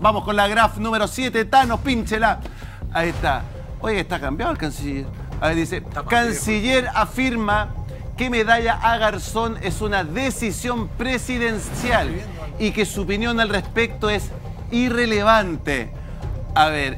Vamos con la graf número 7. Thanos, pínchela. Ahí está. Oye, está cambiado el canciller. A ver, dice, canciller afirma que medalla a Garzón es una decisión presidencial y que su opinión al respecto es irrelevante. A ver,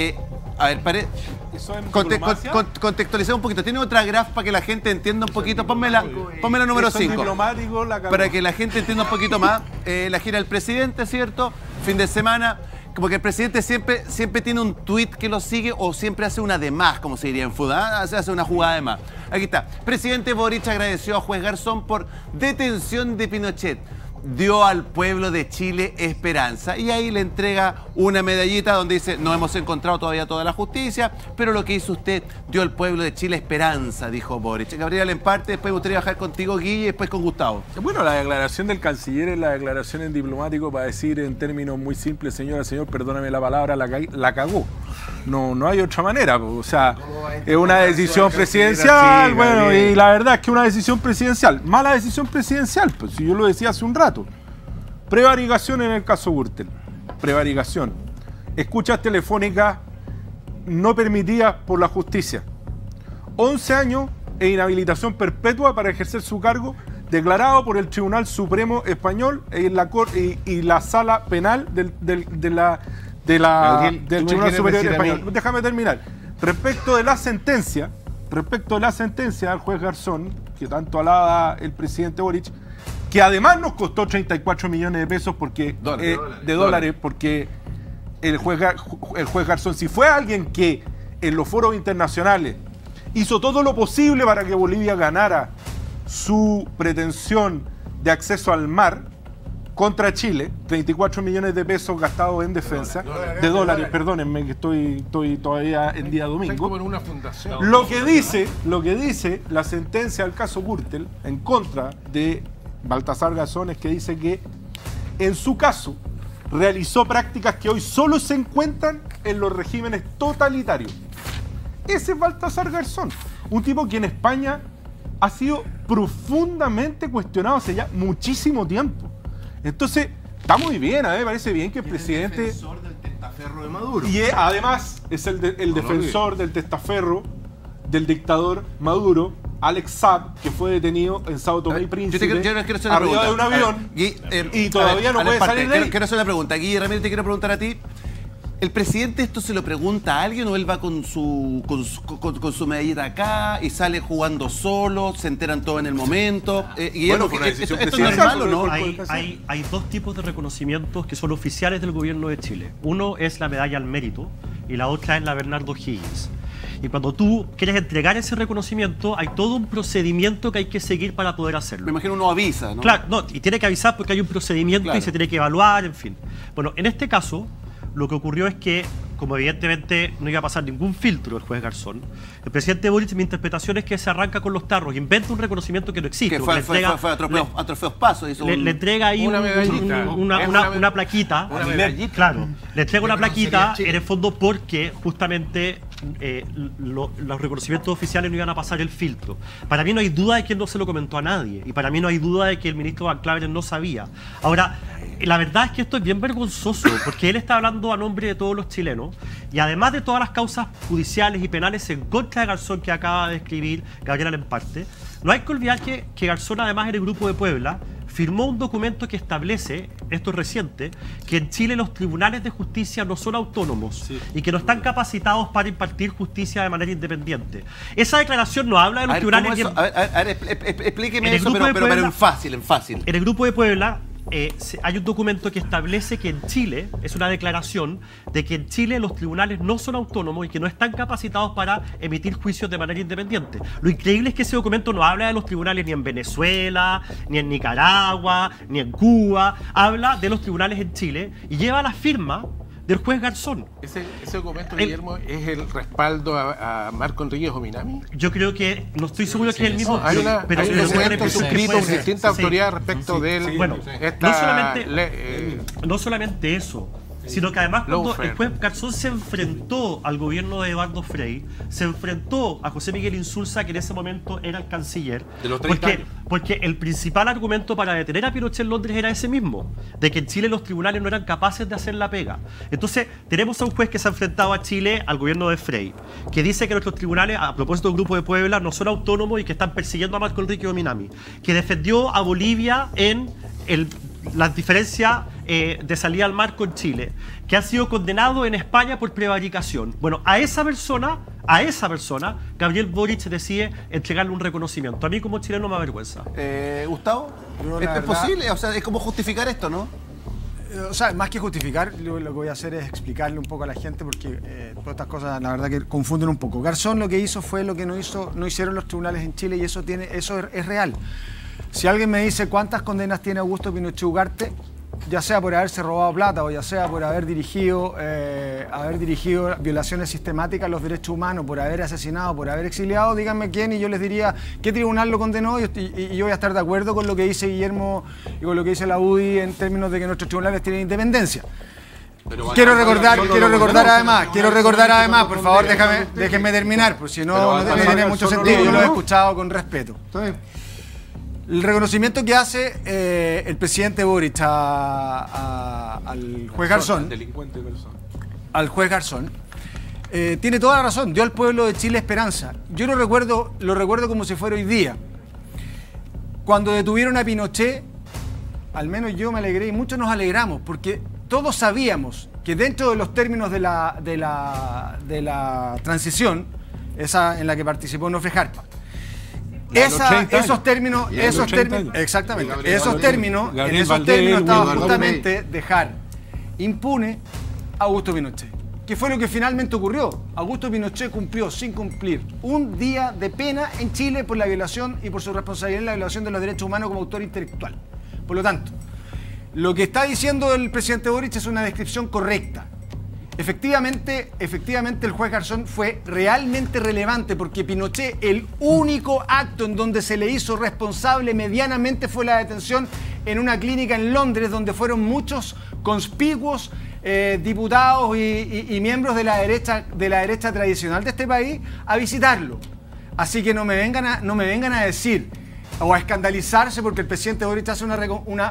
contextualizar un poquito. Tiene otra graf para que la gente entienda un poquito. Ponme la número 5. Para que la gente entienda un poquito más. La gira del presidente, ¿cierto? Fin de semana. Como que el presidente siempre tiene un tuit que lo sigue o siempre hace una de más, como se diría en fútbol. Hace una jugada de más. Aquí está. Presidente Boric agradeció a juez Garzón por detención de Pinochet. Dio al pueblo de Chile esperanza. Y ahí le entrega una medallita donde dice, no hemos encontrado todavía toda la justicia, pero lo que hizo usted dio al pueblo de Chile esperanza, dijo Boric. Gabriela Lemparte, después me gustaría bajar contigo, Guille, y después con Gustavo. Bueno, la declaración del canciller es la declaración en diplomático para decir en términos muy simples, señor, perdóname la palabra, la cagó. No hay otra manera, o sea, es una decisión presidencial, bueno, y la verdad es que una decisión presidencial, mala decisión presidencial, pues si yo lo decía hace un rato. Prevaricación en el caso Gürtel, prevaricación. Escuchas telefónicas no permitidas por la justicia. 11 años e inhabilitación perpetua para ejercer su cargo, declarado por el Tribunal Supremo Español y la Sala Penal del Tribunal Superior Español. Déjame terminar. Respecto de la sentencia al juez Garzón, que tanto alaba el presidente Boric, que además nos costó 34 millones de pesos porque dólares, porque el juez Garzón, si fue alguien que en los foros internacionales hizo todo lo posible para que Bolivia ganara su pretensión de acceso al mar contra Chile, 34 millones de pesos gastados en defensa, de dólares, perdónenme que estoy todavía en día domingo. Como en una fundación. Lo que dice la sentencia del caso Gürtel en contra de Baltasar Garzón es que dice que en su caso realizó prácticas que hoy solo se encuentran en los regímenes totalitarios. Ese es Baltasar Garzón, un tipo que en España ha sido profundamente cuestionado hace ya muchísimo tiempo. Entonces, está muy bien, me parece bien que el presidente... Es el defensor del testaferro de Maduro. Y además es el defensor del testaferro del dictador Maduro, Alex Saab, que fue detenido en Sao Tomé y Príncipe, arriba de un avión, y todavía no puede salir de ahí. Quiero hacer una pregunta. Guille Ramírez, te quiero preguntar a ti. ¿El presidente esto se lo pregunta a alguien o él va con su medallita acá y sale jugando solo, se enteran todo en el momento? Bueno, esto no es malo, ¿no? Hay dos tipos de reconocimientos que son oficiales del gobierno de Chile. Uno es la medalla al mérito y la otra es la Bernardo Higgins. Y cuando tú quieres entregar ese reconocimiento, hay todo un procedimiento que hay que seguir para poder hacerlo. Me imagino uno avisa, ¿no? Claro, y tiene que avisar porque hay un procedimiento y se tiene que evaluar, en fin. Bueno, en este caso, lo que ocurrió es que, como evidentemente no iba a pasar ningún filtro el juez Garzón, el presidente Boric, mi interpretación es que se arranca con los tarros, inventa un reconocimiento que no existe. Que fue a Trofeos Pasos. Le entrega ahí una plaquita. Una medallita. Claro, le entrega una plaquita en el fondo porque justamente los reconocimientos oficiales no iban a pasar el filtro. Para mí no hay duda de que él no se lo comentó a nadie y para mí no hay duda de que el ministro Van Claveren no sabía. Ahora, la verdad es que esto es bien vergonzoso porque él está hablando a nombre de todos los chilenos y además de todas las causas judiciales y penales en contra de Garzón que acaba de escribir Gabriela Lemparte, no hay que olvidar que Garzón además en el Grupo de Puebla firmó un documento que establece, esto es reciente, que en Chile los tribunales de justicia no son autónomos y que no están capacitados para impartir justicia de manera independiente. Esa declaración no habla de los tribunales... Explíqueme eso, pero en fácil. En el Grupo de Puebla hay un documento que establece que en Chile, es una declaración de que en Chile los tribunales no son autónomos y que no están capacitados para emitir juicios de manera independiente. Lo increíble es que ese documento no habla de los tribunales ni en Venezuela, ni en Nicaragua, ni en Cuba, habla de los tribunales en Chile y lleva la firma del juez Garzón. ¿Ese documento, Guillermo, es el respaldo a Marco Enríquez Ominami? Yo creo que, no estoy seguro que es el mismo. Hay un documento suscrito por distintas autoridades respecto de él. Bueno, no solamente eso, sino que además cuando el juez Garzón se enfrentó al gobierno de Eduardo Frei, se enfrentó a José Miguel Insulza, que en ese momento era el canciller, de los 30 años. Porque el principal argumento para detener a Pinochet en Londres era ese mismo, de que en Chile los tribunales no eran capaces de hacer la pega. Entonces, tenemos a un juez que se ha enfrentado a Chile, al gobierno de Frei, que dice que nuestros tribunales, a propósito del Grupo de Puebla, no son autónomos y que están persiguiendo a Marco Enrique Ominami, que defendió a Bolivia en las diferencias de salida al mar con Chile, que ha sido condenado en España por prevaricación. Bueno, a esa persona, Gabriel Boric decide entregarle un reconocimiento. A mí como chileno me avergüenza. Gustavo, ¿esto es posible? O sea, es como justificar esto, ¿no? O sea, más que justificar, lo que voy a hacer es explicarle un poco a la gente, porque todas estas cosas, la verdad, que confunden un poco. Garzón lo que hizo fue lo que no hicieron los tribunales en Chile, y eso es real. Si alguien me dice cuántas condenas tiene Augusto Pinochet Ugarte, ya sea por haberse robado plata o ya sea por haber dirigido violaciones sistemáticas a los derechos humanos, por haber asesinado, por haber exiliado, díganme quién y yo les diría qué tribunal lo condenó, y yo voy a estar de acuerdo con lo que dice Guillermo y con lo que dice la UDI en términos de que nuestros tribunales tienen independencia. Quiero recordar además, por favor, déjenme terminar, porque si no tiene mucho sentido. Yo lo he escuchado con respeto. El reconocimiento que hace el presidente Boric al juez Garzón, tiene toda la razón. Dio al pueblo de Chile esperanza. Yo lo recuerdo como si fuera hoy día. Cuando detuvieron a Pinochet, al menos yo me alegré y muchos nos alegramos, porque todos sabíamos que dentro de los términos de la transición, esa en la que participó Nofre Jarpa, esos términos estaba justamente dejar impune a Augusto Pinochet. ¿Qué fue lo que finalmente ocurrió? Augusto Pinochet cumplió sin cumplir un día de pena en Chile por la violación y por su responsabilidad en la violación de los derechos humanos como autor intelectual. Por lo tanto, lo que está diciendo el presidente Boric es una descripción correcta. Efectivamente, el juez Garzón fue realmente relevante, porque Pinochet, el único acto en donde se le hizo responsable medianamente fue la detención en una clínica en Londres, donde fueron muchos conspicuos diputados y miembros de la derecha tradicional de este país a visitarlo. Así que no me vengan a decir o a escandalizarse porque el presidente Boric hace un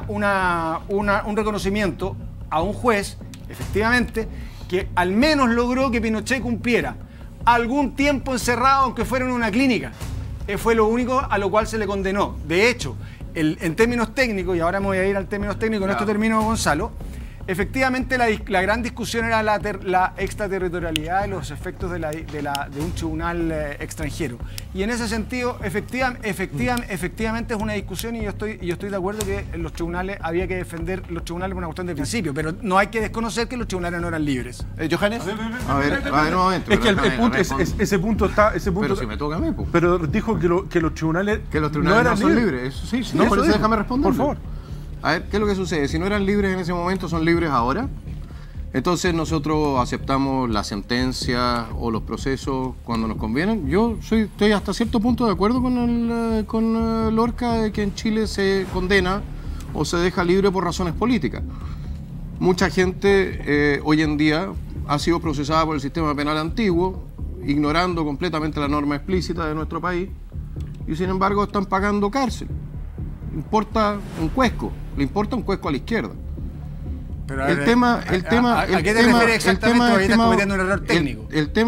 reconocimiento a un juez, efectivamente, que al menos logró que Pinochet cumpliera algún tiempo encerrado, aunque fuera en una clínica. Fue lo único a lo cual se le condenó. De hecho, en términos técnicos, y ahora me voy a ir al términos técnicos, en esto termino, Gonzalo, efectivamente la gran discusión era la extraterritorialidad de los efectos de un tribunal extranjero. Y en ese sentido, efectivamente es una discusión, y yo estoy de acuerdo que los tribunales, había que defender los tribunales por una cuestión de principio, pero no hay que desconocer que los tribunales no eran libres. ¿Johannes? A ver, nuevamente. Es que ese punto está... Pero si me toca a mí, pues. Pero dijo que los tribunales no eran son libres. Eso sí, no, por eso déjame responder. Por favor. A ver, ¿qué es lo que sucede? Si no eran libres en ese momento, ¿son libres ahora? Entonces nosotros aceptamos la sentencia o los procesos cuando nos convienen. Yo estoy hasta cierto punto de acuerdo con Lorca de que en Chile se condena o se deja libre por razones políticas. Mucha gente hoy en día ha sido procesada por el sistema penal antiguo, ignorando completamente la norma explícita de nuestro país, y sin embargo están pagando cárcel. Importa un cuesco, le importa un cuesco a la izquierda. Pero ¿a qué te refieres exactamente? Porque estás cometiendo un error técnico.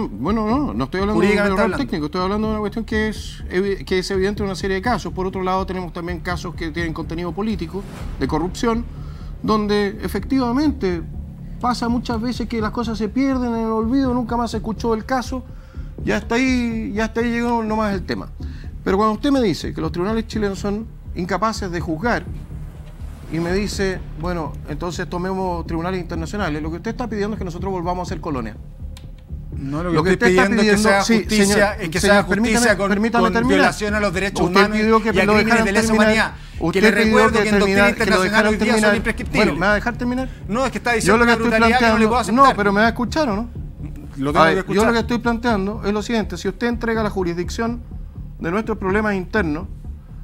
No estoy hablando de un error técnico, estoy hablando de una cuestión que es evidente en una serie de casos. Por otro lado, tenemos también casos que tienen contenido político, de corrupción, donde efectivamente pasa muchas veces que las cosas se pierden en el olvido, nunca más se escuchó el caso, ya hasta ahí llegó nomás el tema. Pero cuando usted me dice que los tribunales chilenos son incapaces de juzgar y me dice, bueno, entonces tomemos tribunales internacionales, lo que usted está pidiendo es que nosotros volvamos a ser colonia. No, lo que usted está pidiendo es que sea justicia, con violación a los derechos humanos y a crímenes de lesa humanidad. Que le recuerdo que en doctrina internacional hoy día son imprescriptibles. Bueno, ¿me va a dejar terminar? No, es que está diciendo una brutalidad que no le puedo aceptar. No, pero ¿me va a escuchar o no? Yo lo que estoy planteando es lo siguiente: si usted entrega la jurisdicción de nuestros problemas internos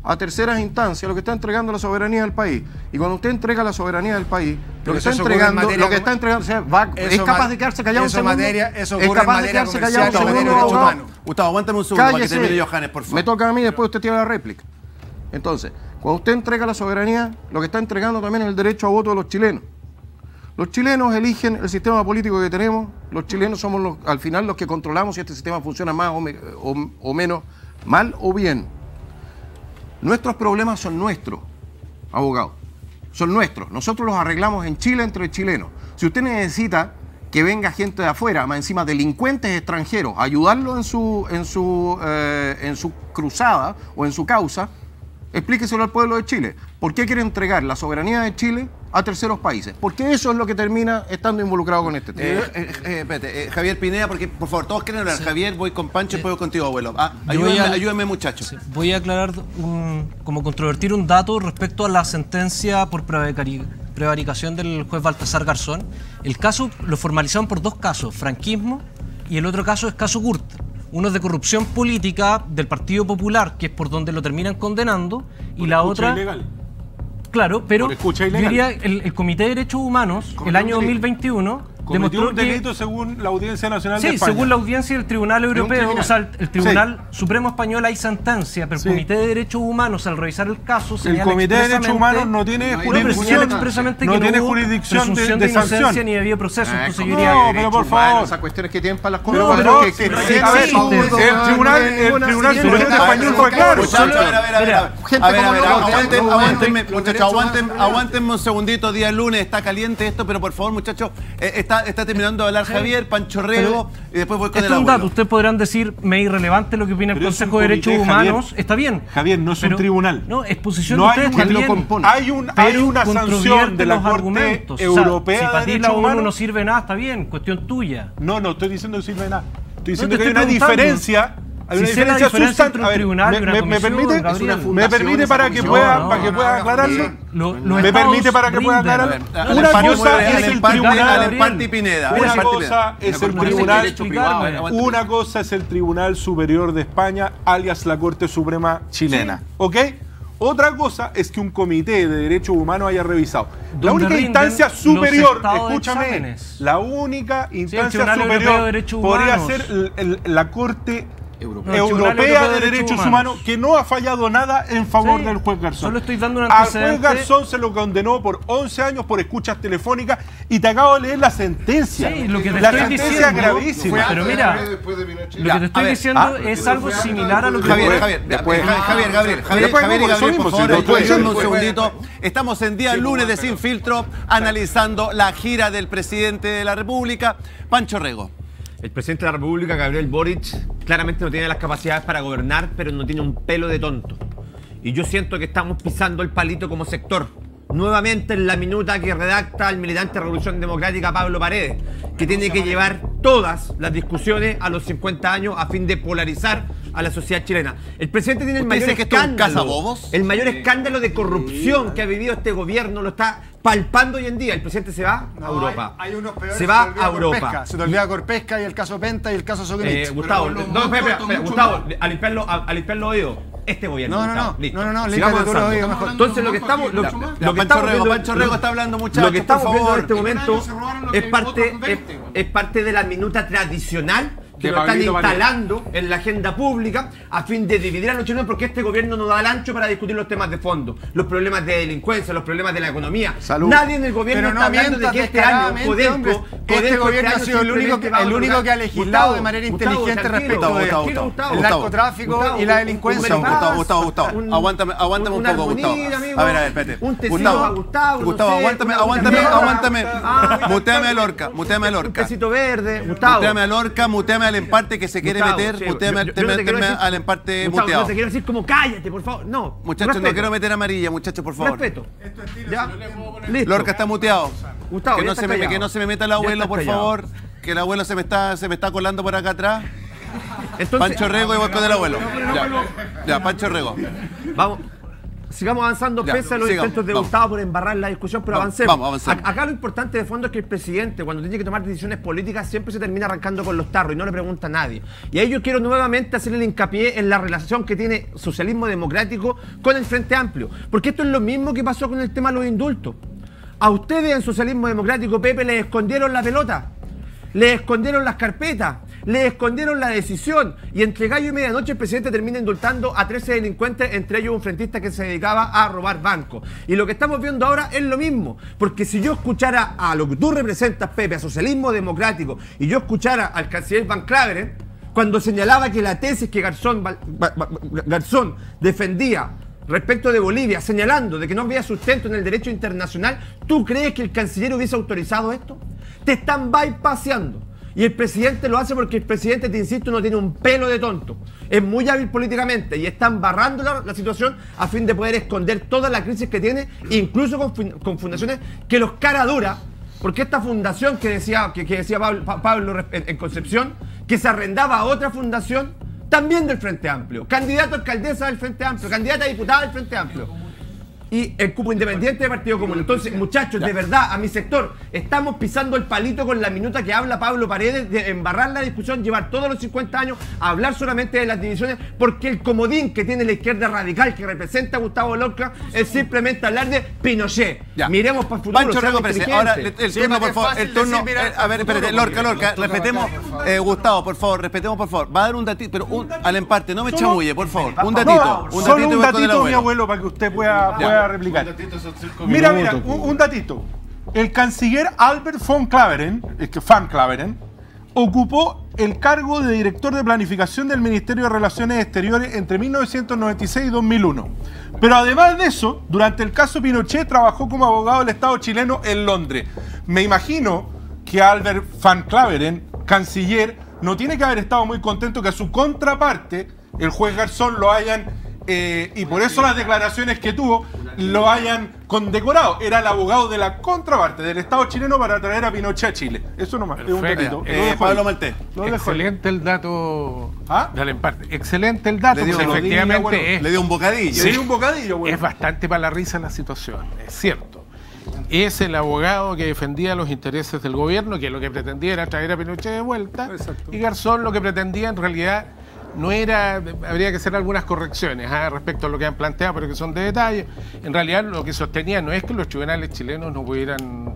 a terceras instancias, lo que está entregando la soberanía del país. Y cuando usted entrega la soberanía del país, lo que está entregando, es capaz de quedarse callado un segundo. Eso ocurre en materia comercial, Gustavo, aguántame un segundo para que termine Johannes, por favor. Me toca a mí, después usted tiene la réplica. Entonces, cuando usted entrega la soberanía, lo que está entregando también es el derecho a voto de los chilenos. Los chilenos eligen el sistema político que tenemos, los chilenos somos al final los que controlamos si este sistema funciona más o menos mal o bien. Nuestros problemas son nuestros, abogado, son nuestros. Nosotros los arreglamos en Chile entre chilenos. Si usted necesita que venga gente de afuera, más encima delincuentes extranjeros, a ayudarlo en su cruzada o en su causa, explíqueselo al pueblo de Chile. ¿Por qué quiere entregar la soberanía de Chile a terceros países? Porque eso es lo que termina estando involucrado con este tema. Javier Pineda, porque por favor, todos quieren hablar. Javier, voy con Pancho y después contigo, abuelo. Ayúdame, muchachos. Sí, voy a aclarar, como controvertir un dato respecto a la sentencia por prevaricación del juez Baltasar Garzón. El caso lo formalizaron por dos casos, franquismo, y el otro caso es caso Kurt. Uno es de corrupción política del Partido Popular, que es por donde lo terminan condenando, y la otra... Ilegal. Claro, pero yo diría el Comité de Derechos Humanos, el año 2021... cometió un delito según la Audiencia Nacional de España. Sí, según la Audiencia del Tribunal Europeo, o sea, el Tribunal Supremo Español hay sentencia, pero el Comité de Derechos Humanos, al revisar el caso, el Comité de Derechos Humanos no tiene jurisdicción, no tiene jurisdicción de sanción ni debido proceso. Entonces yo diría, no, pero por favor, esas cuestiones que tienen para las cosas. El Tribunal Supremo Español fue claro. Aguántenme un segundito, día lunes, está caliente esto, pero por favor, muchachos, está terminando de hablar Javier, Pancho Rego, y después voy con el abuelo. Ustedes podrán decir, me es irrelevante lo que opina el Consejo de Derechos Humanos, está bien. Javier, no es un tribunal. No, exposición de ustedes también. Hay una sanción de la Corte Europea de Derechos Humanos. No sirve nada, está bien, cuestión tuya. No estoy diciendo que sirve de nada. Estoy diciendo que hay una diferencia. Hay una diferencia sustantiva. ¿Me permite para que pueda aclararlo? ¿Me permite para que pueda aclararlo? Una cosa es el tribunal. Una cosa es el tribunal. Una cosa es el Tribunal Superior de España, alias la Corte Suprema chilena. ¿Ok? Otra cosa es que un comité de derechos humanos haya revisado. La única instancia superior, escúchame, la única instancia superior podría ser la Corte Europea de Derechos Humanos, que no ha fallado nada en favor del juez Garzón. Solo estoy dando un antecedente. Al juez Garzón se lo condenó por 11 años por escuchas telefónicas y te acabo de leer la sentencia. Sí, lo que te la estoy sentencia diciendo, gravísima. Pero mira, lo que te estoy diciendo es algo similar a lo que... Javier y Gabriel, por favor, ayúdenme un segundito. Estamos en día lunes de Sin Filtro, analizando la gira del presidente de la República, Pancho Rego. El presidente de la República, Gabriel Boric, claramente no tiene las capacidades para gobernar, pero no tiene un pelo de tonto. Y yo siento que estamos pisando el palito como sector. Nuevamente en la minuta que redacta el militante de Revolución Democrática Pablo Paredes, que tiene que llevar todas las discusiones a los 50 años a fin de polarizar a la sociedad chilena. El presidente tiene el mayor escándalo de corrupción que ha vivido este gobierno, lo está palpando hoy en día. El presidente se va a Europa. Hay unos peores. Se va a Europa. Se te olvida Corpesca y el caso Penta y el caso Soquenich. Gustavo, Gustavo, al limpiar los oídos. Este gobierno. No, sigamos avanzando. mejor. Entonces lo que estamos... Pancho Rego está hablando, muchachos. Lo que estamos viendo en este momento es parte de la minuta tradicional que lo están instalando en la agenda pública a fin de dividir a los chilenos, porque este gobierno no da el ancho para discutir los temas de fondo, los problemas de delincuencia, los problemas de la economía. Salud. Nadie en el gobierno está hablando de que este año este gobierno ha sido el único que ha legislado de manera inteligente respecto del narcotráfico y la delincuencia. Gustavo, aguántame un poco, Gustavo. A ver, espérate. Gustavo, aguántame. Muteame a Lorca. Un tecito verde, Gustavo. Muteame a Lorca, muteame al emparte que se quiere meter, muteame al emparte muteado. No te quiero decir como cállate, por favor. No. Muchachos, no quiero meter amarilla, muchachos, por favor. Respeto. ¿Ya? Lorca está muteado. Gustavo, que no se me meta el abuelo, por favor. Que el abuelo se me está colando por acá atrás. Entonces, Pancho Rego y voy con el abuelo. Ya, Pancho Rego. Vamos. sigamos avanzando pese a los intentos de Gustavo por embarrar la discusión, pero avancemos. Acá lo importante de fondo es que el presidente, cuando tiene que tomar decisiones políticas, siempre se termina arrancando con los tarros y no le pregunta a nadie. Y ahí yo quiero nuevamente hacerle el hincapié en la relación que tiene socialismo democrático con el Frente Amplio. Porque esto es lo mismo que pasó con el tema de los indultos. A ustedes en socialismo democrático, Pepe, les escondieron la pelota, les escondieron las carpetas, les escondieron la decisión, y entre gallo y medianoche el presidente termina indultando a 13 delincuentes, entre ellos un frentista que se dedicaba a robar bancos. Y lo que estamos viendo ahora es lo mismo, porque si yo escuchara a lo que tú representas, Pepe, a socialismo democrático, y yo escuchara al canciller Van Claveren, cuando señalaba que la tesis que Garzón defendía respecto de Bolivia, señalando de que no había sustento en el derecho internacional, ¿tú crees que el canciller hubiese autorizado esto? Te están bypaseando. Y el presidente lo hace porque el presidente, te insisto, no tiene un pelo de tonto. Es muy hábil políticamente y están barrando la situación a fin de poder esconder toda la crisis que tiene, incluso con fundaciones que los cara dura, porque esta fundación que decía Pablo en Concepción, que se arrendaba a otra fundación, también del Frente Amplio, candidato a alcaldesa del Frente Amplio, candidata a diputada del Frente Amplio. Y el cupo independiente del Partido Común. Entonces, muchachos, de verdad, a mi sector, estamos pisando el palito con la minuta que habla Pablo Paredes de embarrar la discusión, llevar todos los 50 años a hablar solamente de las divisiones, porque el comodín que tiene la izquierda radical que representa a Gustavo Lorca es simplemente hablar de Pinochet. Ya. Miremos para el futuro. Pancho Rego, ahora el turno, por favor. El turno. A ver, espérate, Lorca, respetemos. Gustavo, por favor, respetemos, por favor. Va a dar un datito, pero al emparte, no me chamulle, por favor. Un datito. Solo un datito, mi abuelo, para que usted pueda replicar. Mira, un datito. El canciller Albert von Claveren, Van Claveren, ocupó el cargo de director de planificación del Ministerio de Relaciones Exteriores entre 1996 y 2001. Pero además de eso, durante el caso Pinochet trabajó como abogado del Estado chileno en Londres. Me imagino que Albert Van Claveren, canciller, no tiene que haber estado muy contento que a su contraparte, el juez Garzón, lo hayan... y por eso las declaraciones que tuvo lo hayan condecorado. Era el abogado de la contraparte del Estado chileno para traer a Pinochet a Chile. Eso nomás, es un datito. Pablo Maltés. Excelente el dato del empate. Excelente el dato, porque efectivamente le dio un bocadillo. Le dio un bocadillo, es bastante para la risa la situación, es cierto. Es el abogado que defendía los intereses del gobierno, que lo que pretendía era traer a Pinochet de vuelta. Exacto. Y Garzón lo que pretendía en realidad no era, habría que hacer algunas correcciones respecto a lo que han planteado, pero que son de detalle. En realidad lo que sostenía no es que los tribunales chilenos no pudieran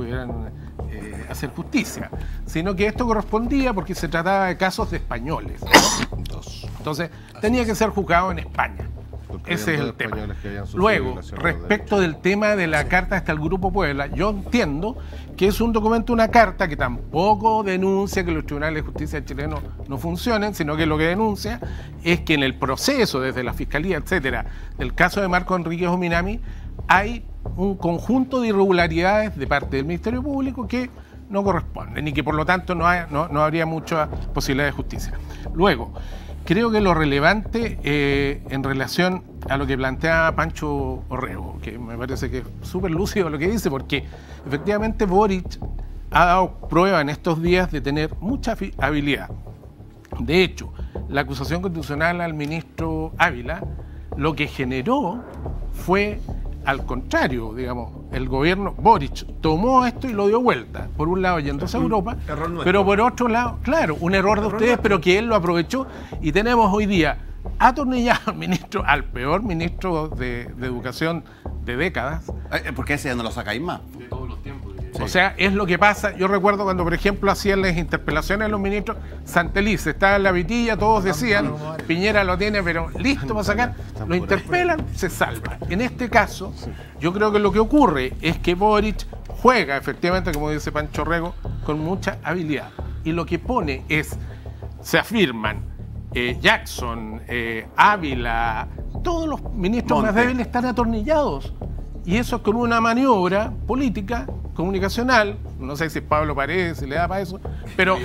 hacer justicia, sino que esto correspondía porque se trataba de casos de españoles, ¿no? Entonces tenía que ser juzgado en España. Ese es el tema. Luego, respecto del tema de la carta hasta el Grupo Puebla, yo entiendo que es un documento, una carta que tampoco denuncia que los tribunales de justicia chilenos no funcionen, sino que lo que denuncia es que en el proceso, desde la Fiscalía, etcétera, del caso de Marco Enríquez Ominami, hay un conjunto de irregularidades de parte del Ministerio Público que no corresponden y que por lo tanto no habría mucha posibilidad de justicia. Luego, creo que lo relevante en relación a lo que plantea Pancho Orrego, que me parece que es súper lúcido lo que dice, porque efectivamente Boric ha dado prueba en estos días de tener mucha habilidad. De hecho, la acusación constitucional al ministro Ávila lo que generó fue, al contrario, digamos, el gobierno Boric tomó esto y lo dio vuelta. Por un lado yéndose a Europa, pero por otro lado, claro, un error de ustedes, pero que él lo aprovechó y tenemos hoy día atornillado al peor ministro de Educación de décadas. Porque ese ya no lo sacáis más. De todos los tiempos. O sea, es lo que pasa. Yo recuerdo cuando, por ejemplo, hacían las interpelaciones a los ministros, Santeliz estaba en la vitilla, todos decían, Piñera lo tiene, pero listo para sacar, lo interpelan, se salva. En este caso, yo creo que lo que ocurre es que Boric juega, efectivamente, como dice Pancho Rego, con mucha habilidad. Y lo que pone es, se afirman Jackson, Ávila, todos los ministros más débiles están atornillados. Y eso es con una maniobra política, comunicacional, no sé si Pablo Paredes se le da para eso, pero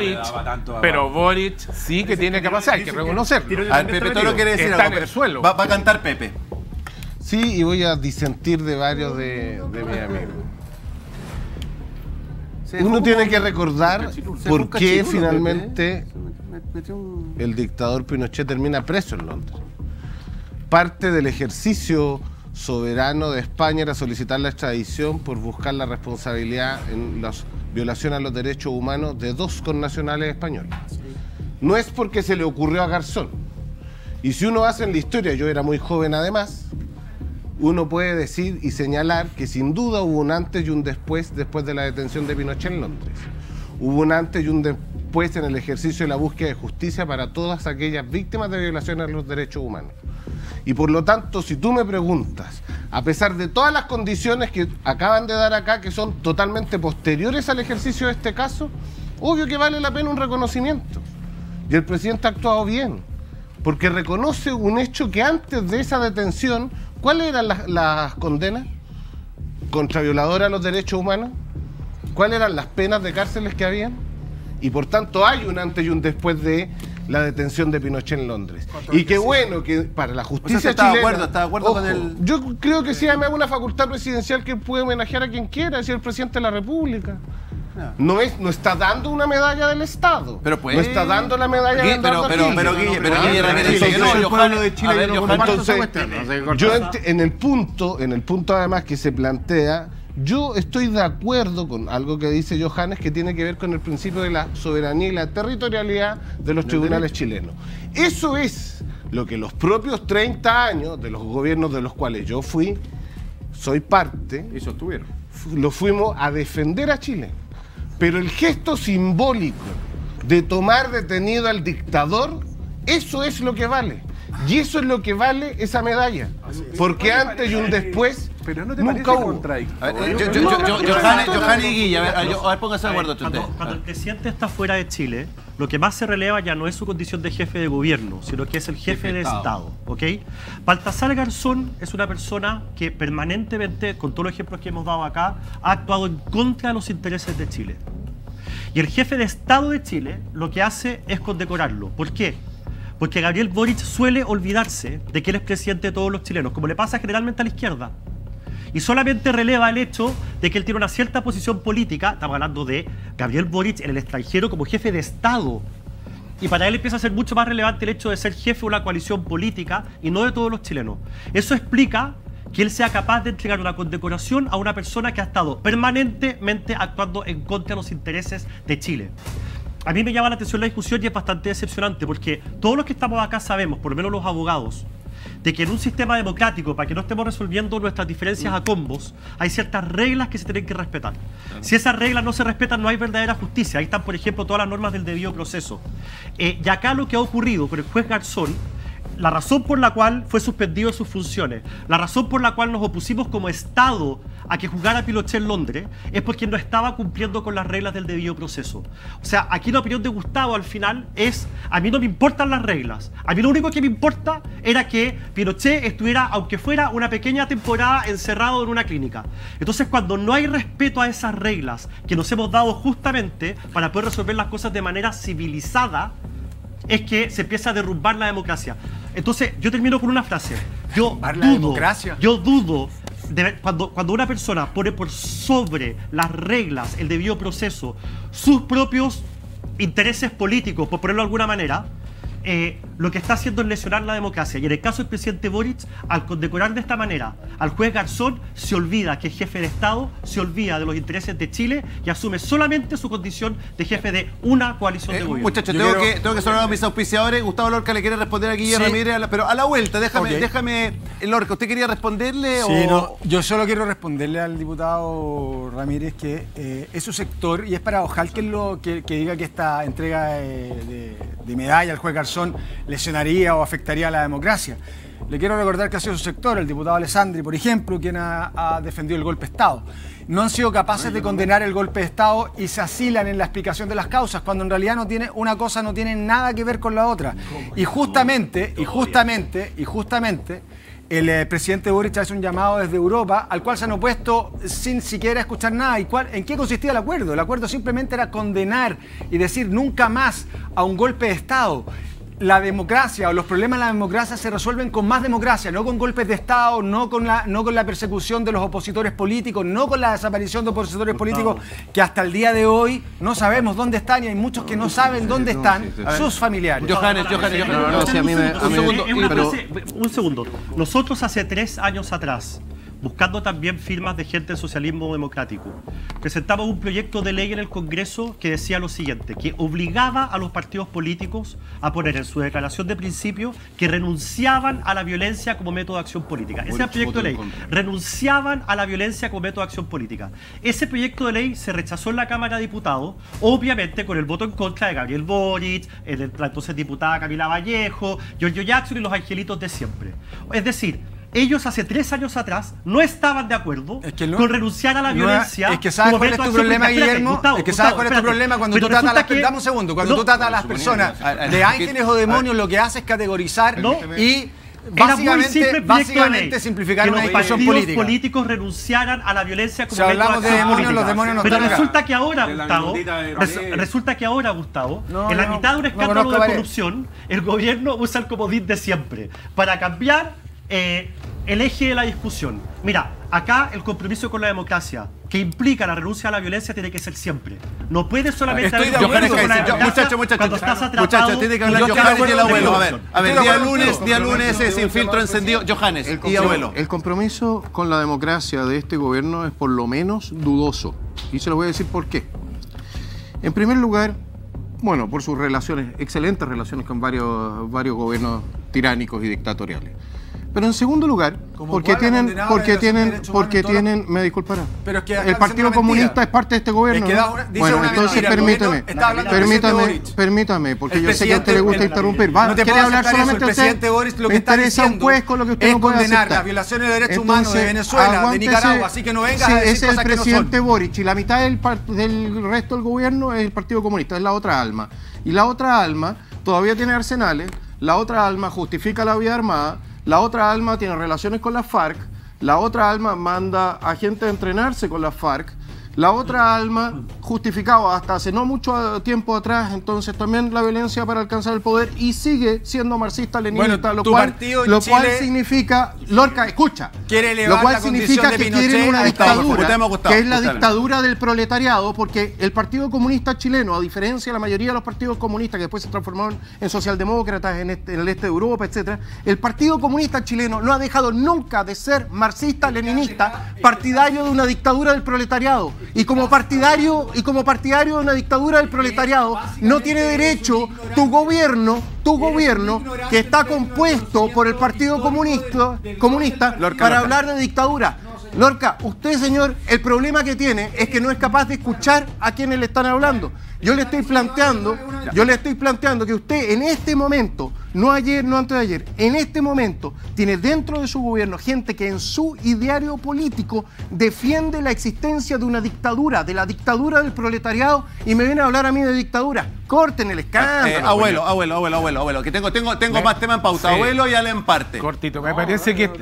Boric sí que tiene capacidad, hay que reconocerlo. A ver, Pepe Toro quiere decir algo, en el suelo. Va a cantar Pepe. Sí, y voy a disentir de varios de mis amigos. Uno tiene que recordar por qué finalmente el dictador Pinochet termina preso en Londres. parte del ejercicio soberano de España era solicitar la extradición por buscar la responsabilidad en la violación a los derechos humanos de 2 connacionales españoles. No es porque se le ocurrió a Garzón. Y si uno hace en la historia, yo era muy joven además, uno puede decir y señalar que sin duda hubo un antes y un después de la detención de Pinochet en Londres. Hubo un antes y un después en el ejercicio de la búsqueda de justicia para todas aquellas víctimas de violaciones a los derechos humanos. Y por lo tanto, si tú me preguntas, a pesar de todas las condiciones que acaban de dar acá, que son totalmente posteriores al ejercicio de este caso, obvio que vale la pena un reconocimiento. Y el presidente ha actuado bien, porque reconoce un hecho que antes de esa detención, ¿cuáles eran las condenas contra violadores a los derechos humanos? ¿Cuáles eran las penas de cárceles que habían? Y por tanto hay un antes y un después de la detención de Pinochet en Londres. Y qué bueno que para la justicia chilena... ¿Está de acuerdo con el...? Yo creo que sí, además una facultad presidencial que puede homenajear a quien quiera, es el presidente de la República. No está dando una medalla del Estado. Pero pues, no está dando la medalla del Estado. Yo en el punto además que se plantea, yo estoy de acuerdo con algo que dice Johannes, que tiene que ver con el principio de la soberanía y la territorialidad de los tribunales chilenos. Eso es lo que los propios 30 años de los gobiernos de los cuales yo soy parte, y sostuvieron, lo fuimos a defender a Chile. Pero el gesto simbólico de tomar detenido al dictador, eso es lo que vale. Y eso es lo que vale esa medalla. Porque antes y un después, pero no te nunca hubo. Johannes y Guilla, a ver, pónganse de acuerdo. Cuando el presidente está fuera de Chile, lo que más se releva ya no es su condición de jefe de gobierno, sino que es el jefe de Estado. ¿Ok? Baltasar Garzón es una persona que permanentemente, con todos los ejemplos que hemos dado acá, ha actuado en contra de los intereses de Chile. Y el jefe de Estado de Chile lo que hace es condecorarlo. ¿Por qué? Porque Gabriel Boric suele olvidarse de que él es presidente de todos los chilenos, como le pasa generalmente a la izquierda. Y solamente releva el hecho de que él tiene una cierta posición política, estamos hablando de Gabriel Boric en el extranjero como jefe de Estado. Y para él empieza a ser mucho más relevante el hecho de ser jefe de una coalición política y no de todos los chilenos. Eso explica que él sea capaz de entregar una condecoración a una persona que ha estado permanentemente actuando en contra de los intereses de Chile. A mí me llama la atención la discusión y es bastante decepcionante porque todos los que estamos acá sabemos, por lo menos los abogados, de que en un sistema democrático, para que no estemos resolviendo nuestras diferencias a combos, hay ciertas reglas que se tienen que respetar. Si esas reglas no se respetan, no hay verdadera justicia. Ahí están, por ejemplo, todas las normas del debido proceso. Y acá lo que ha ocurrido con el juez Garzón, la razón por la cual fue suspendido de sus funciones, la razón por la cual nos opusimos como Estado a que jugara Pinochet en Londres, es porque no estaba cumpliendo con las reglas del debido proceso. O sea, aquí la opinión de Gustavo al final es, a mí no me importan las reglas, a mí lo único que me importa era que Pinochet estuviera, aunque fuera una pequeña temporada, encerrado en una clínica. Entonces, cuando no hay respeto a esas reglas que nos hemos dado justamente para poder resolver las cosas de manera civilizada, es que se empieza a derrumbar la democracia. Entonces, yo termino con una frase. Yo dudo cuando una persona pone por sobre las reglas, el debido proceso, sus propios intereses políticos, por ponerlo de alguna manera, lo que está haciendo es lesionar la democracia. Y en el caso del presidente Boric, al condecorar de esta manera al juez Garzón, se olvida que es jefe de Estado, se olvida de los intereses de Chile y asume solamente su condición de jefe de una coalición de gobierno. Muchachos, tengo que saludar a mis auspiciadores. Gustavo Lorca le quiere responder a Guillermo Ramírez, pero a la vuelta, déjame, Lorca, ¿usted quería responderle? Yo solo quiero responderle al diputado Ramírez que es su sector, y es paradojal que diga que esta entrega de medalla al juez Garzón lesionaría o afectaría a la democracia. Le quiero recordar que ha sido su sector, el diputado Alessandri, por ejemplo, quien ha defendido el golpe de Estado. No han sido capaces de condenar el golpe de Estado y se asilan en la explicación de las causas, cuando en realidad una cosa no tiene nada que ver con la otra. Y justamente, el presidente Boric hace un llamado desde Europa, al cual se han opuesto sin siquiera escuchar nada. ¿En qué consistía el acuerdo? El acuerdo simplemente era condenar y decir nunca más a un golpe de Estado. la democracia o los problemas de la democracia se resuelven con más democracia, no con golpes de Estado, no con la persecución de los opositores políticos, no con la desaparición de opositores políticos que hasta el día de hoy no sabemos dónde están y hay muchos que no saben dónde están sus familiares. Un segundo. Nosotros hace 3 años atrás, buscando también firmas de gente del socialismo democrático, presentamos un proyecto de ley en el Congreso que decía lo siguiente, que obligaba a los partidos políticos a poner en su declaración de principio que renunciaban a la violencia como método de acción política. Ese era el proyecto de ley. Renunciaban a la violencia como método de acción política. Ese proyecto de ley se rechazó en la Cámara de Diputados, obviamente con el voto en contra de Gabriel Boric, la entonces diputada Camila Vallejo, Giorgio Jackson y los angelitos de siempre. Es decir, ellos hace 3 años atrás no estaban de acuerdo con renunciar a la violencia. Es que sabes cuál es tu problema, Guillermo. Es que sabes cuál es tu problema cuando tú tratas a las personas. Dame un segundo. Cuando tú tratas a las personas de ángeles o demonios, lo que haces es categorizar y básicamente simplificar una discusión política. Que los partidos políticos renunciaran a la violencia como método de acción política. Los demonios no pero resulta que ahora, Gustavo, en la mitad de un escándalo de corrupción, el gobierno usa el comodín de siempre para cambiar el eje de la discusión. Mira, acá el compromiso con la democracia que implica la renuncia a la violencia tiene que ser siempre. No puede solamente haber compromiso con la democracia cuando estás atrapado. Muchachos, tiene que hablar Johannes y el abuelo. A ver, día lunes sin filtro encendido. Johannes y abuelo. El compromiso con la democracia de este gobierno es por lo menos dudoso. Y se lo voy a decir por qué. En primer lugar, bueno, por sus relaciones, excelentes relaciones con varios gobiernos tiránicos y dictatoriales. Pero en segundo lugar, porque tienen, me disculparán, pero es que el Partido Comunista es parte de este gobierno. Bueno, entonces permítame, porque yo sé que a usted le gusta interrumpir. ¿Quiere hablar solamente usted? Me interesa un juez con lo que usted no puede aceptar. Las violaciones de derechos humanos de Venezuela, de Nicaragua, así que no venga a decir ese es el presidente Boric y la mitad del resto del gobierno es el Partido Comunista, es la otra alma. Y la otra alma todavía tiene arsenales, la otra alma justifica la vida armada, la otra alma tiene relaciones con las FARC, la otra alma manda a gente a entrenarse con las FARC, la otra alma justificaba hasta hace no mucho tiempo atrás entonces también la violencia para alcanzar el poder y sigue siendo marxista-leninista, lo cual significa, Lorca, escucha, lo cual significa que quieren una dictadura, que es la dictadura del proletariado, porque el Partido Comunista chileno, a diferencia de la mayoría de los partidos comunistas que después se transformaron en socialdemócratas en el este de Europa, etcétera, el Partido Comunista chileno no ha dejado nunca de ser marxista-leninista, partidario de una dictadura del proletariado. Y como partidario de una dictadura del proletariado, no tiene derecho tu gobierno que está compuesto por el Partido Comunista para hablar de dictadura. Lorca, usted, señor, el problema que tiene es que no es capaz de escuchar a quienes le están hablando. Yo le estoy planteando que usted en este momento, no ayer, no antes de ayer, en este momento tiene dentro de su gobierno gente que en su ideario político defiende la existencia de una dictadura, de la dictadura del proletariado, y me viene a hablar a mí de dictadura. Corten el escándalo. Abuelo, que tengo más tema en pausa. Sí. Abuelo y Alem parte. Cortito, me parece que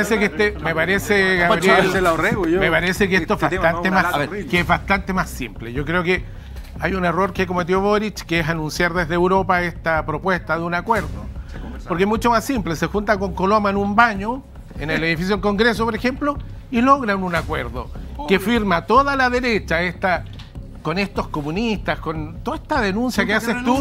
esto es bastante más simple. Yo creo que hay un error que cometió Boric, que es anunciar desde Europa esta propuesta de un acuerdo. Porque es mucho más simple. Se junta con Coloma en un baño, en el edificio del Congreso, por ejemplo, y logran un acuerdo que firma toda la derecha con estos comunistas, con toda esta denuncia que haces tú.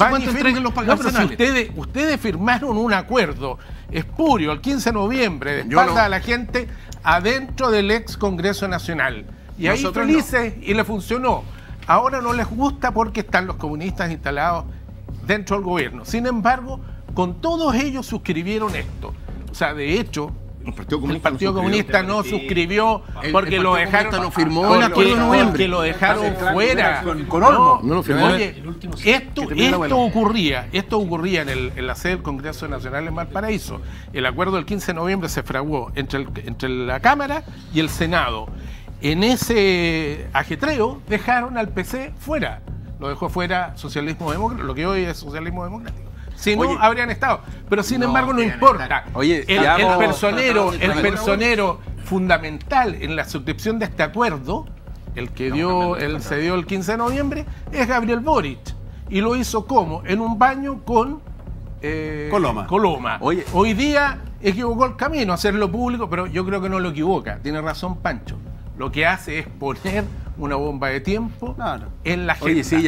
Ustedes firmaron un acuerdo espurio el 15 de noviembre, de espalda a la gente, adentro del ex Congreso Nacional. Y ahí felices y le funcionó. Ahora no les gusta porque están los comunistas instalados dentro del gobierno. Sin embargo, con todos ellos suscribieron esto. O sea, de hecho, el Partido Comunista no suscribió porque lo dejaron. No firmó el acuerdo de noviembre. Porque lo dejaron fuera. Con Olmo. No lo firmó. Oye, esto ocurría en la sede del Congreso Nacional en Valparaíso. El acuerdo del 15 de noviembre se fraguó entre la Cámara y el Senado. En ese ajetreo dejaron al PC fuera. Lo dejó fuera socialismo democrático, lo que hoy es socialismo democrático. Si no, habrían estado. Pero sin embargo no importa. El personero fundamental en la suscripción de este acuerdo, se dio el 15 de noviembre, es Gabriel Boric. Y lo hizo ¿cómo? En un baño con Coloma. Oye. Hoy día equivocó el camino, hacerlo público, pero yo creo que no lo equivoca. Tiene razón Pancho. Lo que hace es poner una bomba de tiempo en la gente. Oye, sí,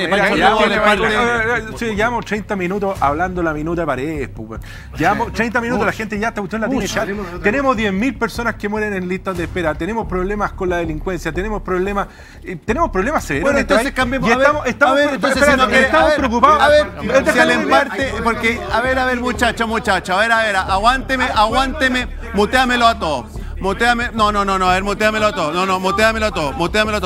llevamos 30 minutos hablando la minuta de Paredes. Llevamos 30 minutos, la gente ya está usted la tiene chat. Tenemos 10.000 personas que mueren en listas de espera, tenemos problemas con la delincuencia, tenemos problemas severos. Bueno, entonces cambiemos. Estamos preocupados. A ver, si al emparte, porque, a ver, muchachos, a ver, aguánteme, muteamelo a todos. Muteame, no, a ver, muteamelo a todos. Muteamelo a todos.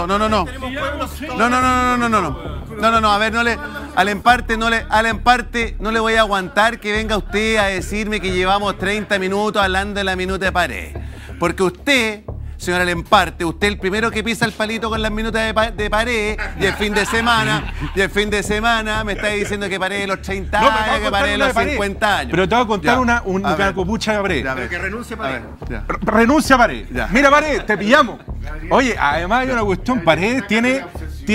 No, a ver, al emparte no le voy a aguantar que venga usted a decirme que llevamos 30 minutos hablando de la minuta de Paredes. Porque usted, señora Lemparte, usted el primero que pisa el palito con las minutas de Paredes, y el fin de semana me está diciendo que Paredes los 30 años, que Paredes los 50 años. Pero te voy a contar una copucha de Paredes. Pero que renuncie Paredes. Renuncia Paredes. Mira, Paredes, te pillamos. Oye, además hay una cuestión, Paredes tiene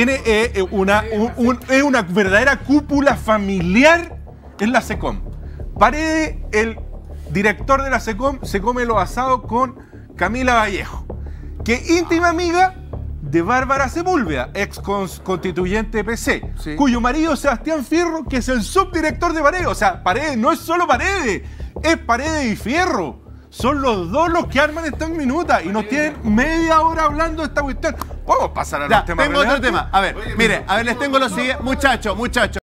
una verdadera cúpula familiar en la SECOM. Paredes, el director de la SECOM, se come los asados con Camila Vallejo, que es íntima amiga de Bárbara Sepúlveda, ex constituyente de PC, cuyo marido Sebastián Fierro, que es el subdirector de Paredes. O sea, Paredes no es solo Paredes, es Paredes y Fierro. Son los dos los que arman estas minutas y nos tienen media hora hablando de esta cuestión. Podemos pasar a los temas. Tengo otro tema. A ver, mire, les tengo los siguientes. Muchachos.